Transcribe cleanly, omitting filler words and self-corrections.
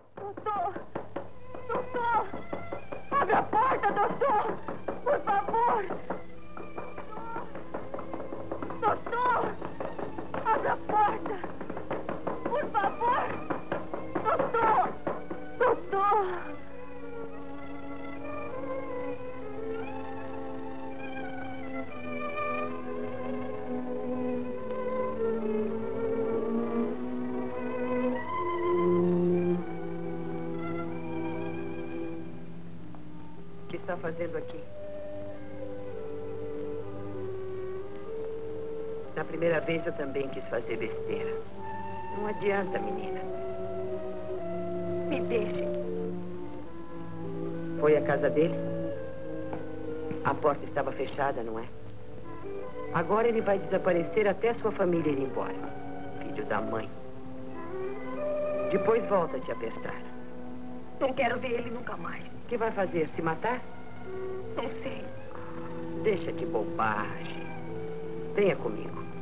Doutor! Doutor! Abra a porta, doutor! Por favor! Doutor! Abra a porta! Por favor! Doutor! Doutor! O que está fazendo aqui? Na primeira vez eu também quis fazer besteira. Não adianta, menina. Me deixe. Foi à casa dele? A porta estava fechada, não é? Agora ele vai desaparecer até sua família ir embora. Filho da mãe. Depois volta a te apertar. Não quero ver ele nunca mais. O que vai fazer? Se matar? Não sei. Deixa de bobagem. Venha comigo.